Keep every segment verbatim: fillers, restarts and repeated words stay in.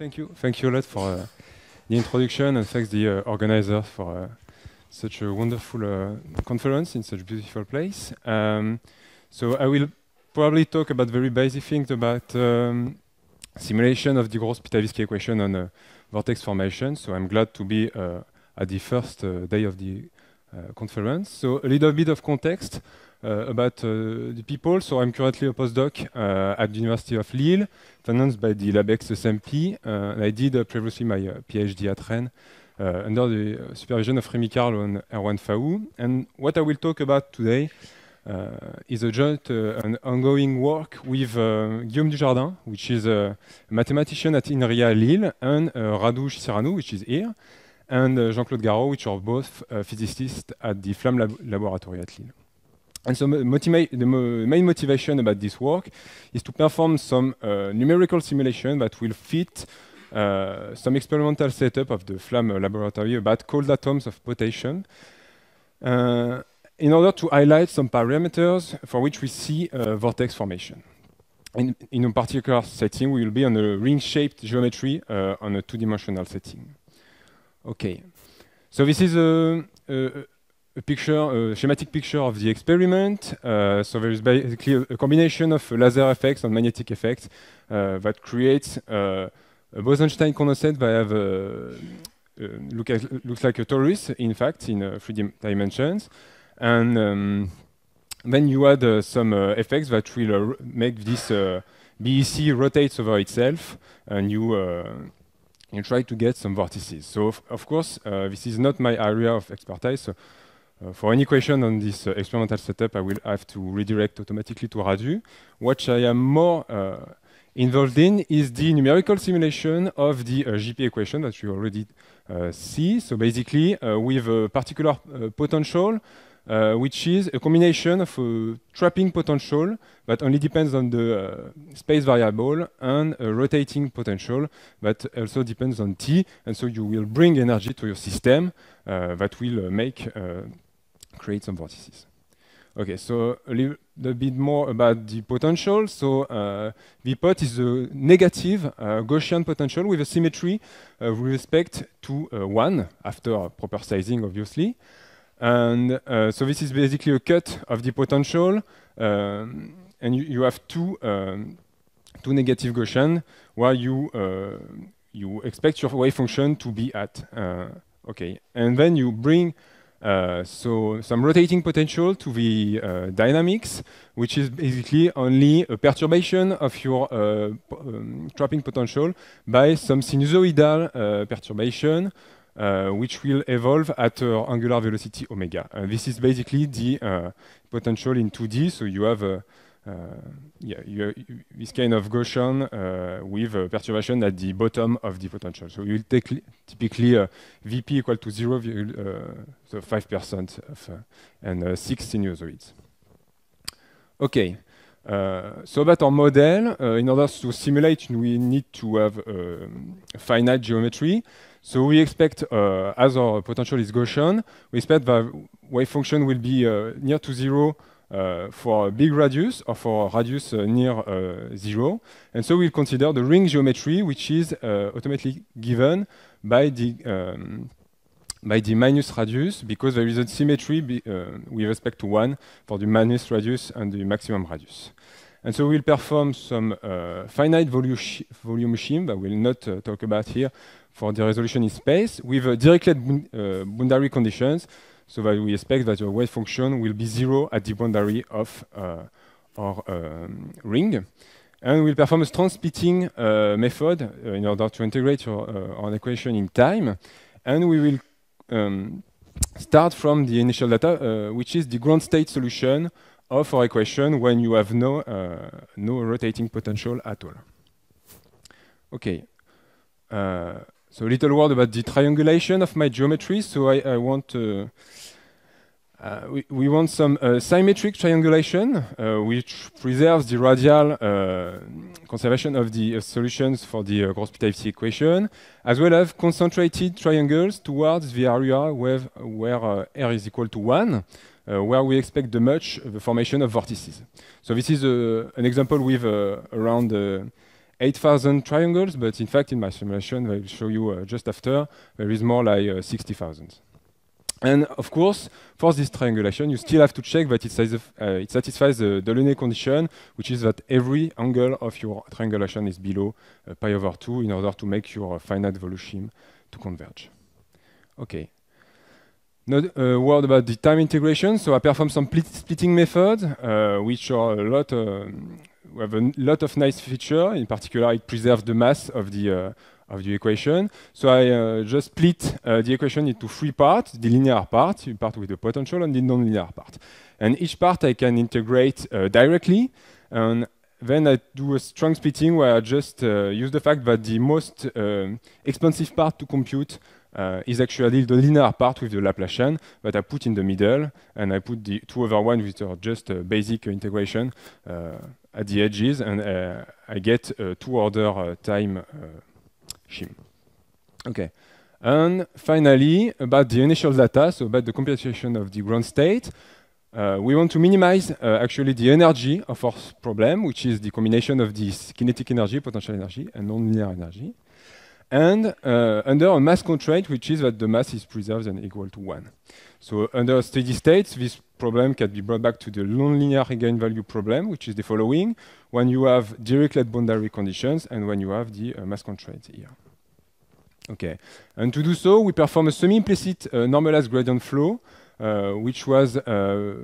thank you. Thank you a lot for uh, the introduction, and thanks the uh, organizers for uh, such a wonderful uh, conference in such a beautiful place. Um, so I will probably talk about very basic things about um, simulation of the Gross-Pitavisky equation on uh, vortex formation. So I'm glad to be uh, at the first uh, day of the uh, conference. So a little bit of context uh, about uh, the people. So I'm currently a postdoc uh, at the University of Lille, financed by the LabEx S M P. Uh, and I did uh, previously my uh, PhD at Rennes uh, under the uh, supervision of Rémi Carle and Erwan Faou. And what I will talk about today Uh, is a joint uh, and ongoing work with uh, Guillaume Dujardin, which is a mathematician at INRIA Lille, and uh, Radu Ciceranou, which is here, and uh, Jean-Claude Garot, which are both uh, physicists at the Flamme lab Laboratory at Lille. And so the mo main motivation about this work is to perform some uh, numerical simulation that will fit uh, some experimental setup of the Flamme Laboratory about cold atoms of potassium. Uh, in order to highlight some parameters for which we see uh, vortex formation. In, in a particular setting, we will be on a ring-shaped geometry uh, on a two-dimensional setting. Okay, so this is a, a, a picture, a schematic picture of the experiment. Uh, so there is basically a, a combination of laser effects and magnetic effects uh, that creates uh, a Bose-Einstein condensate that have a, uh, look at, looks like a torus, in fact, in uh, three dimensions. And um, then you add uh, some uh, effects that will uh, make this uh, B E C rotates over itself, and you uh, you try to get some vortices. So of, of course, uh, this is not my area of expertise. So, uh, for any question on this uh, experimental setup, I will have to redirect automatically to Radu. What I am more uh, involved in is the numerical simulation of the uh, G P equation that you already uh, see. So basically, uh, with a particular uh, potential, Uh, which is a combination of a trapping potential that only depends on the uh, space variable and a rotating potential that also depends on t, and so you will bring energy to your system uh, that will uh, make uh, create some vortices. Okay, so a little bit more about the potential. So uh, V pot is a negative uh, Gaussian potential with a symmetry uh, with respect to uh, one after proper sizing, obviously. And uh, so this is basically a cut of the potential, um, and you, you have two um, two negative Gaussian where you uh, you expect your wave function to be at. Uh, okay, and then you bring uh, so some rotating potential to the uh, dynamics, which is basically only a perturbation of your uh, um, trapping potential by some sinusoidal uh, perturbation. Uh, which will evolve at uh, angular velocity omega. Uh, this is basically the uh, potential in two D. So you have uh, uh, yeah, you, you, this kind of Gaussian uh, with a perturbation at the bottom of the potential. So you will take typically uh, V P equal to zero, uh, so five percent of, uh, and uh, six sinusoids. Okay. Uh, so about our model, uh, in order to simulate, we need to have uh, finite geometry. So we expect, uh, as our potential is Gaussian, we expect that wave function will be uh, near to zero uh, for a big radius or for a radius uh, near uh, zero. And so we'll consider the ring geometry, which is uh, automatically given by the um, by the minus radius, because there is a symmetry be, uh, with respect to one for the minus radius and the maximum radius. And so we'll perform some uh, finite volu volume scheme that we'll not uh, talk about here for the resolution in space with uh, Dirichlet uh, boundary conditions, so that we expect that your wave function will be zero at the boundary of uh, our um, ring. And we'll perform a strong splitting uh, method uh, in order to integrate your, uh, our equation in time. And we will um, start from the initial data, uh, which is the ground state solution of our equation when you have no, uh, no rotating potential at all. Okay. Uh, so a little word about the triangulation of my geometry. So I, I want uh, uh, we, we want some uh, symmetric triangulation, uh, which preserves the radial uh, conservation of the uh, solutions for the uh, Gross-Pitavisky equation, as well as concentrated triangles towards the area where, where uh, R is equal to one. Uh, where we expect the much uh, the formation of vortices. So this is uh, an example with uh, around uh, eight thousand triangles, but in fact, in my simulation, I will show you uh, just after, there is more like uh, sixty thousand. And of course, for this triangulation, you still have to check that it, satisf uh, it satisfies the Delaunay condition, which is that every angle of your triangulation is below uh, pi over two in order to make your uh, finite volume to converge. Okay. Now, a word about the time integration. So I perform some splitting methods, uh, which are a lot. Uh, we have a lot of nice features. In particular, it preserves the mass of the uh, of the equation. So I uh, just split uh, the equation into three parts: the linear part, the part with the potential, and the non-linear part. And each part I can integrate uh, directly, and then I do a strong splitting where I just uh, use the fact that the most uh, expensive part to compute Uh, is actually the linear part with the Laplacian that I put in the middle, and I put the two over one, which are just uh, basic uh, integration uh, at the edges, and uh, I get uh, two order uh, time uh, shim. Okay, and finally about the initial data, so about the computation of the ground state. Uh, we want to minimize uh, actually the energy of our problem, which is the combination of this kinetic energy, potential energy, and nonlinear energy. And uh, under a mass constraint, which is that the mass is preserved and equal to one. So under steady states, this problem can be brought back to the nonlinear eigenvalue problem, which is the following: when you have Dirichlet boundary conditions and when you have the uh, mass constraint here. Okay, and to do so, we perform a semi-implicit uh, normalized gradient flow, uh, which was uh,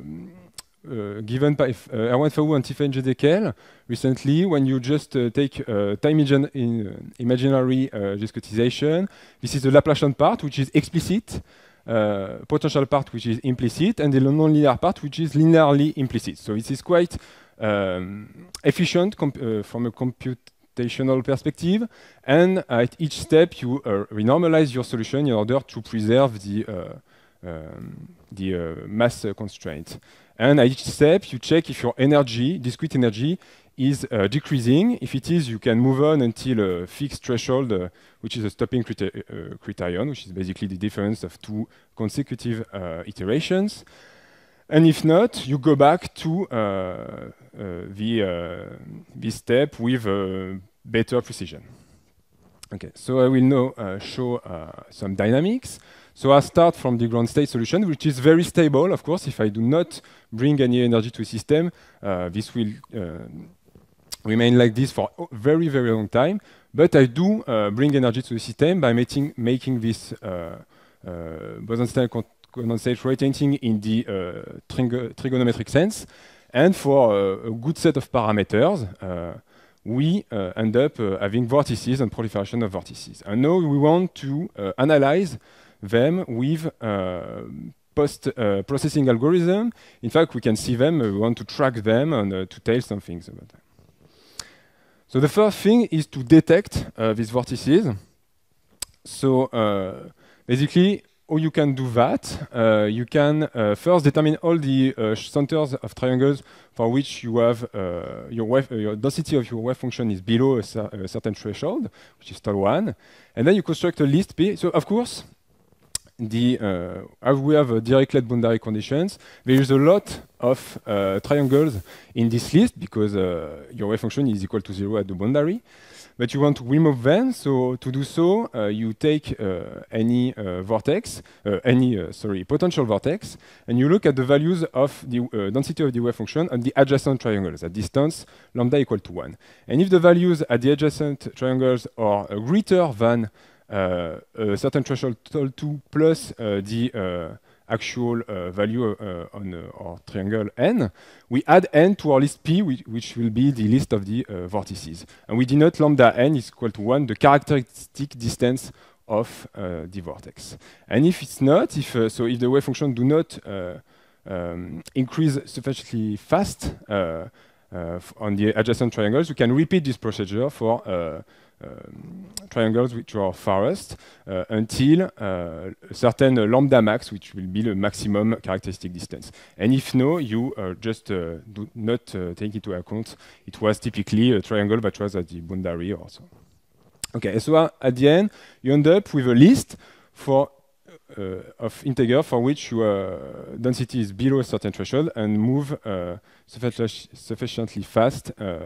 Uh, given by uh, Erwan Faou and Tiffen Jedekel recently, when you just uh, take uh, time in uh, imaginary uh, discretization. This is the Laplacian part, which is explicit, uh, potential part, which is implicit, and the non-linear part, which is linearly implicit. So it is quite um, efficient uh, from a computational perspective, and at each step you uh, renormalize your solution in order to preserve the, uh, um, the uh, mass uh, constraint. And at each step, you check if your energy, discrete energy, is uh, decreasing. If it is, you can move on until a fixed threshold, uh, which is a stopping criter uh, criterion, which is basically the difference of two consecutive uh, iterations. And if not, you go back to uh, uh, the uh, this step with uh, better precision. Okay, so I will now uh, show uh, some dynamics. So I start from the ground state solution, which is very stable, of course. If I do not bring any energy to a system, uh, this will uh, remain like this for a very, very long time. But I do uh, bring energy to the system by making, making this uh, uh, Bose-Einstein condensate rotating in the uh, trig trigonometric sense. And for uh, a good set of parameters, uh, we uh, end up uh, having vortices and proliferation of vortices. And now we want to uh, analyze them with uh, post-processing uh, algorithm. In fact, we can see them, uh, we want to track them and uh, to tell some things about them. So the first thing is to detect uh, these vortices. So uh, basically, how you can do that, uh, you can uh, first determine all the uh, centers of triangles for which you have uh, your, wave, uh, your density of your wave function is below a, cer a certain threshold, which is tau one. And then you construct a list P. So of course, The, uh, as we have uh, Dirichlet boundary conditions, there is a lot of uh, triangles in this list because uh, your wave function is equal to zero at the boundary. But you want to remove them, so to do so, uh, you take uh, any uh, vortex, uh, any uh, sorry potential vortex, and you look at the values of the uh, density of the wave function on the adjacent triangles at distance lambda equal to one. And if the values at the adjacent triangles are uh, greater than Uh, a certain threshold tau two plus uh, the uh, actual uh, value uh, on uh, our triangle n, we add n to our list P, which, which will be the list of the uh, vortices. And we denote lambda n is equal to one, the characteristic distance of uh, the vortex. And if it's not, if uh, so if the wave function do not uh, um, increase sufficiently fast uh, uh, on the adjacent triangles, we can repeat this procedure for uh, Um, triangles which are farthest uh, until uh, a certain uh, lambda max, which will be the maximum characteristic distance. And if no, you uh, just uh, do not uh, take into account it was typically a triangle that was at the boundary or so. Okay, so uh, at the end, you end up with a list for uh, of integer for which your uh, density is below a certain threshold and move uh, sufficiently fast uh,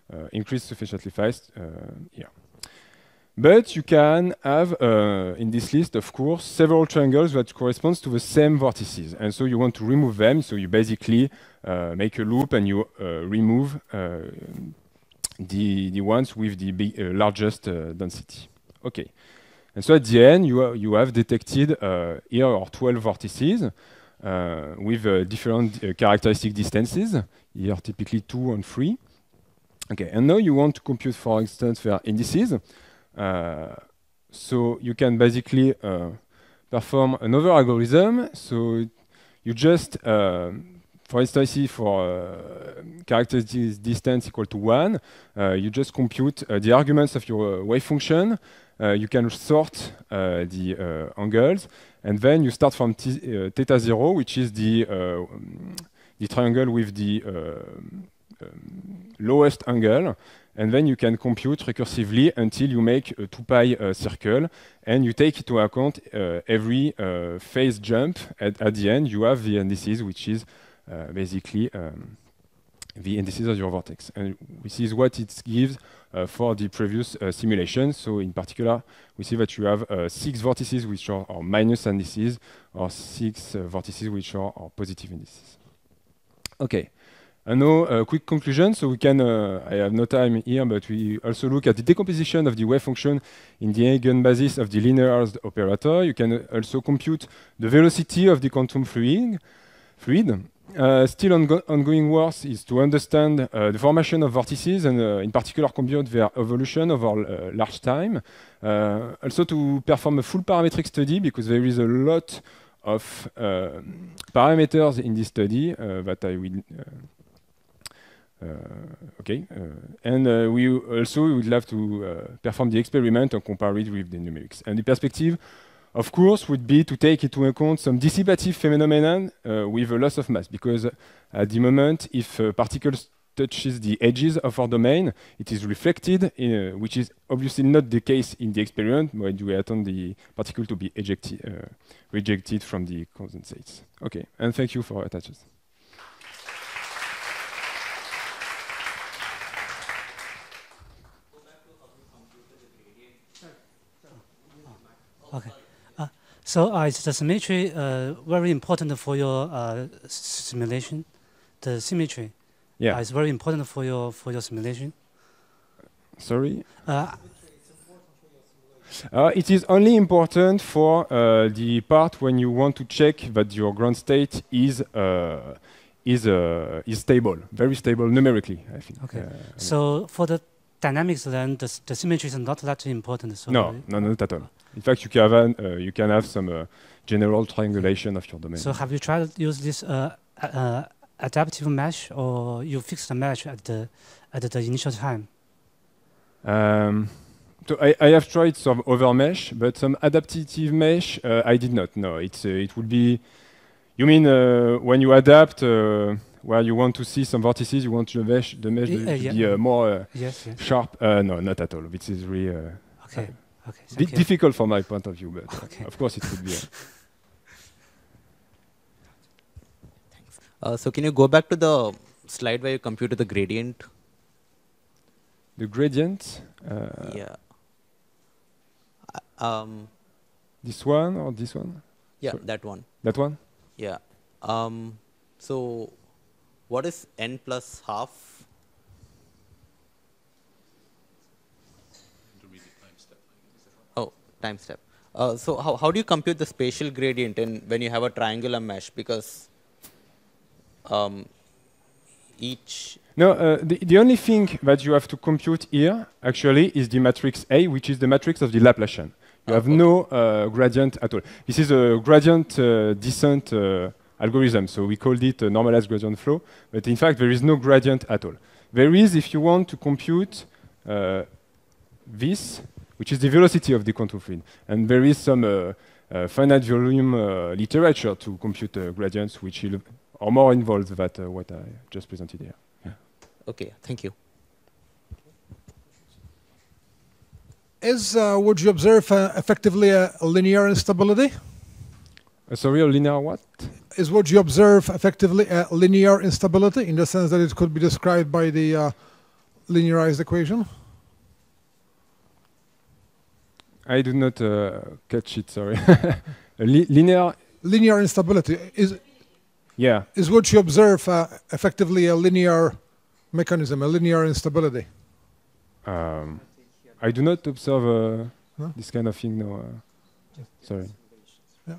uh, increase sufficiently fast uh, here. But you can have, uh, in this list, of course, several triangles that correspond to the same vertices. And so you want to remove them. So you basically uh, make a loop and you uh, remove uh, the, the ones with the big, uh, largest uh, density. Okay. And so at the end, you, ha you have detected uh, here are twelve vertices uh, with uh, different uh, characteristic distances. Here typically two and three. Okay. And now you want to compute, for instance, their indices. Uh, so you can basically uh, perform another algorithm. So you just, uh, for instance, for uh, characteristic distance equal to one, uh, you just compute uh, the arguments of your uh, wave function. Uh, you can sort uh, the uh, angles, and then you start from t uh, theta zero, which is the uh, the triangle with the uh, um, lowest angle. And then you can compute recursively until you make a two pi uh, circle, and you take into account uh, every uh, phase jump. At, at the end, you have the indices, which is uh, basically um, the indices of your vortex. And this is what it gives uh, for the previous uh, simulation. So in particular, we see that you have uh, six vortices which are, are minus indices, or six uh, vortices which are, are positive indices. Okay. And now, a quick conclusion. So we can, uh, I have no time here, but we also look at the decomposition of the wave function in the eigenbasis of the linearized operator. You can also compute the velocity of the quantum fluid. fluid. Uh, still ongo ongoing work is to understand uh, the formation of vortices and uh, in particular compute their evolution over uh, large time. Uh, also to perform a full parametric study, because there is a lot of uh, parameters in this study uh, that I will uh, Uh, okay, uh, and uh, we also would love to uh, perform the experiment and compare it with the numerics. And the perspective, of course, would be to take into account some dissipative phenomenon uh, with a loss of mass, because at the moment, if a particle touches the edges of our domain, it is reflected, in, uh, which is obviously not the case in the experiment, when we attend the particle to be ejected, uh, rejected from the condensates. Okay, and thank you for your attention. Okay. Uh, so uh, is the symmetry uh, very important for your uh, simulation? The symmetry yeah. uh, is very important for your for your simulation. Sorry. Uh, uh, it is only important for uh, the part when you want to check that your ground state is uh, is uh, is stable, very stable numerically, I think. Okay. Uh, so for the dynamics, then the, the symmetry is not that important. So no, no, not at all. In fact, you can have, uh, you can have some uh, general triangulation of your domain. So have you tried to use this uh, uh, adaptive mesh, or you fix the mesh at the at the initial time? Um, so I, I have tried some other mesh, but some adaptive mesh uh, I did not. No, it's uh, it would be. You mean uh, when you adapt, uh, where you want to see some vertices, you want the mesh, the mesh uh, to yeah. be uh, more uh, yes, yes. sharp? Uh, no, not at all. This is really uh, okay. Uh, okay. di difficult from my point of view, but uh, okay. of course it could be. Uh, so can you go back to the slide where you computed the gradient? The gradient? Uh, yeah. Um, this one or this one? Yeah, so that one. That one? Yeah. Um, so what is n plus half? Oh, time step. Uh, so how, how do you compute the spatial gradient in when you have a triangular mesh? Because um, each... No, uh, the, the only thing that you have to compute here, actually, is the matrix A, which is the matrix of the Laplacian. You oh, have okay. no uh, gradient at all. This is a gradient uh, descent uh, algorithm, so we called it a normalized gradient flow, but in fact, there is no gradient at all. There is, if you want to compute uh, this, which is the velocity of the quantum field, and there is some uh, uh, finite volume uh, literature to compute uh, gradients, which are more involved than uh, what I just presented here. Yeah. Okay, thank you. Is uh, would you observe uh, effectively a, a linear instability? Uh, sorry, a linear what? Is would you observe effectively a linear instability in the sense that it could be described by the uh, linearized equation? I do not uh, catch it, sorry. Li linear, Linear instability is yeah. is what you observe uh, effectively a linear mechanism, a linear instability. Um, I do not observe uh, No? this kind of thing, no. Uh, sorry. Yeah.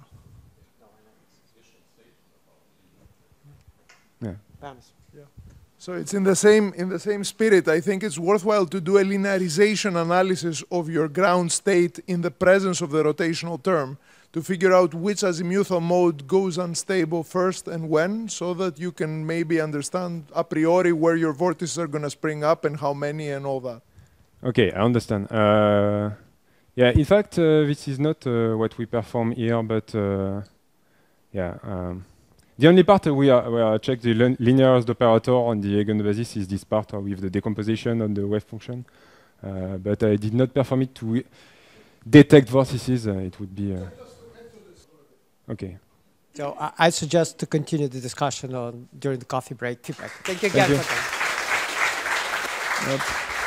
Yeah. So it's in the same in the same spirit. I think it's worthwhile to do a linearization analysis of your ground state in the presence of the rotational term to figure out which azimuthal mode goes unstable first and when, so that you can maybe understand a priori where your vortices are going to spring up and how many and all that. Okay, I understand. Uh, yeah, in fact, uh, this is not uh, what we perform here, but uh, yeah. Um, the only part uh, we are, where I check the lin linearized operator on the eigenbasis is this part uh, with the decomposition of the wave function. Uh, but I did not perform it to detect vortices. Uh, it would be uh, okay. So I, I suggest to continue the discussion on during the coffee break. Thank you again. Thank you. for coming. Yep.